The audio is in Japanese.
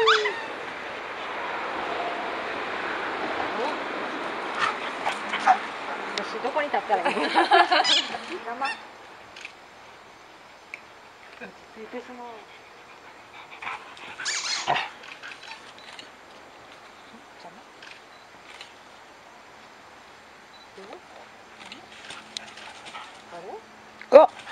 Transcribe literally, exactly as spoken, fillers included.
どこに立ったらいいの？生。ペスの。あれ？ あ。